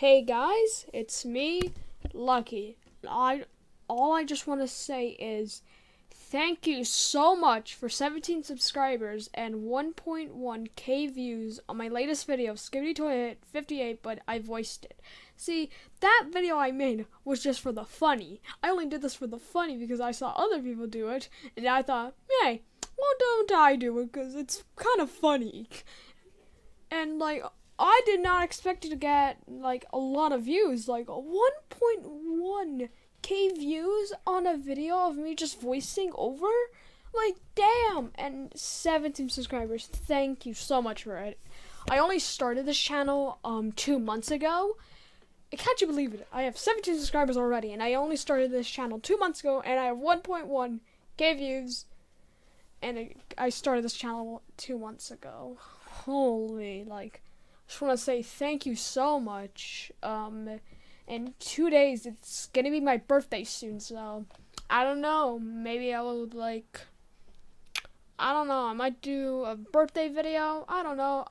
Hey guys, it's me, Lucky. All I just want to say is thank you so much for 17 subscribers and 1.1k views on my latest video, Skibidi Toilet 58, but I voiced it. See, that video I made was just for the funny. I only did this for the funny because I saw other people do it, and I thought, hey, why don't I do it? Because it's kind of funny. And I did not expect it to get a lot of views, like 1.1k views on a video of me just voicing over. Like, damn. And 17 subscribers. Thank you so much for it. I only started this channel 2 months ago. Can't you believe it? I have 17 subscribers already, and I only started this channel 2 months ago, and I have 1.1k views. And I started this channel 2 months ago. Holy, just want to say thank you so much. In 2 days, it's gonna be my birthday soon, so I don't know. Maybe I will I don't know. I might do a birthday video. I don't know.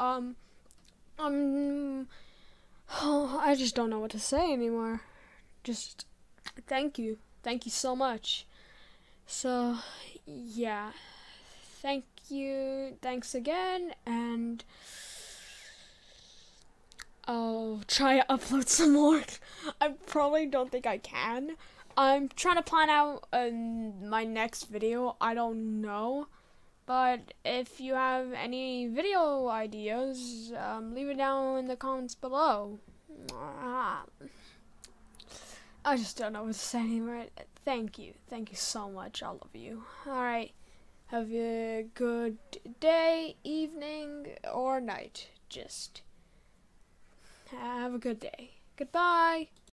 I just don't know what to say anymore. Just thank you so much. So yeah, thank you. Thanks again, and I'll try to upload some more. I probably don't think I can. I'm trying to plan out my next video. I don't know. But if you have any video ideas, leave it down in the comments below. I just don't know what to say anymore. Thank you. Thank you so much, all of you. Alright. Have a good day, evening, or night. Just have a good day. Goodbye.